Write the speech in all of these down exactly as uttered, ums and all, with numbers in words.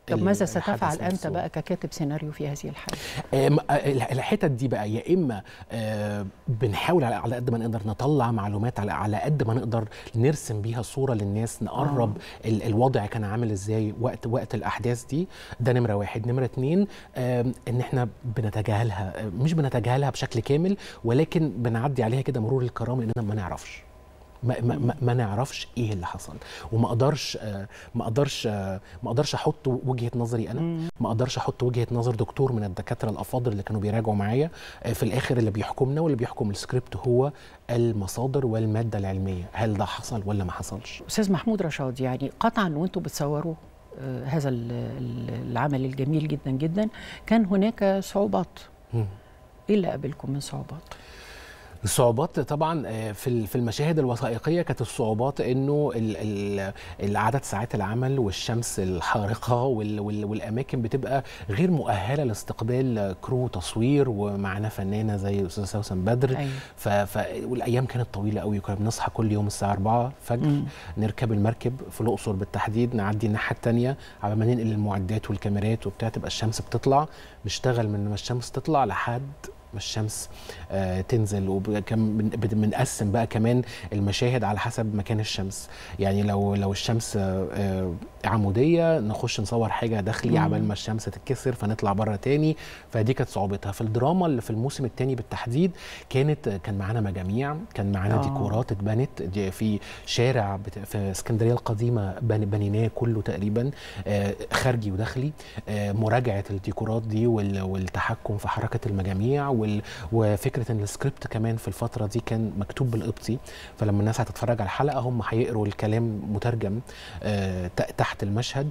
طب ماذا ستفعل أنت بقى ككاتب سيناريو في هذه الحالة؟ الحتت دي بقى يا إما بنحاول على قد ما نقدر نطلع معلومات، على قد ما نقدر نرسم بيها صورة للناس، نقرب آه. الوضع كان عامل إزاي وقت وقت الأحداث دي. ده نمرة واحد. نمرة اتنين إن إحنا بنتجاهلها، مش بنتجاهلها بشكل كامل، ولكن بنعدي عليها كده مرور الكرام لأننا ما نعرفش ما, ما, ما نعرفش ايه اللي حصل. وما اقدرش ما اقدرش ما اقدرش احط وجهه نظري انا، ما اقدرش احط وجهه نظر دكتور من الدكاتره الافاضل اللي كانوا بيراجعوا معايا. في الاخر اللي بيحكمنا واللي بيحكم السكريبت هو المصادر والماده العلميه، هل ده حصل ولا ما حصلش. استاذ محمود رشاد، يعني قطعا وانتم بتصوروا هذا العمل الجميل جدا جدا كان هناك صعوبات. ايه اللي قابلكم من صعوبات؟ الصعوبات طبعا في في المشاهد الوثائقيه كانت الصعوبات انه العدد ساعات العمل والشمس الحارقه والاماكن بتبقى غير مؤهله لاستقبال كرو تصوير ومعنا فنانه زي استاذه سوسن بدر. أيوة. ف والايام كانت طويله قوي، كنا بنصحى كل يوم الساعه أربعة فجر، مم. نركب المركب في الاقصر بالتحديد، نعدي الناحيه الثانيه على ما ننقل المعدات والكاميرات وبتاع، تبقى الشمس بتطلع، نشتغل من ما الشمس تطلع لحد ما الشمس آه تنزل. وبنقسم بقى كمان المشاهد على حسب مكان الشمس، يعني لو لو الشمس آه عموديه نخش نصور حاجه داخلي عبال ما الشمس تتكسر فنطلع بره تاني. فدي كانت صعوبتها. في الدراما اللي في الموسم الثاني بالتحديد كانت كان معانا مجاميع، كان معانا ديكورات اتبنت دي في شارع في اسكندريه القديمه بنيناه كله تقريبا، آه خارجي وداخلي، آه مراجعه الديكورات دي والتحكم في حركه المجاميع، وفكره ان السكريبت كمان في الفتره دي كان مكتوب بالقبطي، فلما الناس هتتفرج على الحلقه هم هيقروا الكلام مترجم آه تحت المشهد.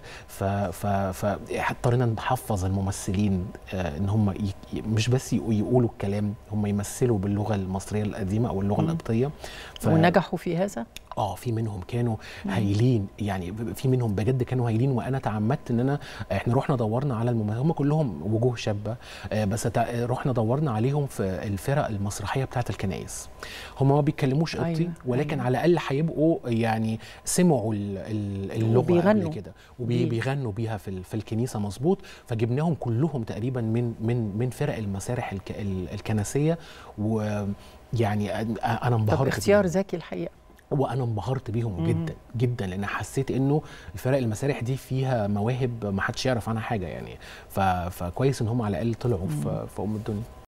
فاضطرينا نحفظ الممثلين آه ان هم مش بس يقولوا الكلام، هم يمثلوا باللغه المصريه القديمه او اللغه القبطيه. ف... ونجحوا في هذا؟ اه في منهم كانوا هايلين، يعني في منهم بجد كانوا هايلين. وانا تعمدت ان انا احنا رحنا دورنا على الممثلين، هم كلهم وجوه شابه آه بس رحنا دورنا عليهم في الفرق المسرحيه بتاعه الكنائس. هم ما بيتكلموش قبطي، أيوة. ولكن أيوة. على الاقل هيبقوا يعني سمعوا اللغه قبل كده وبيغنوا بيها في في الكنيسه مظبوط. فجبناهم كلهم تقريبا من من من فرق المسارح الكنسيه. ويعني انا انبهرت. اختيار ذكي الحقيقه، وانا انبهرت بيهم مم. جدا جدا، لان حسيت انه الفرق المسارح دي فيها مواهب ما حدش يعرف عنها حاجه يعني. فكويس ان هم على الاقل طلعوا في, في ام الدنيا.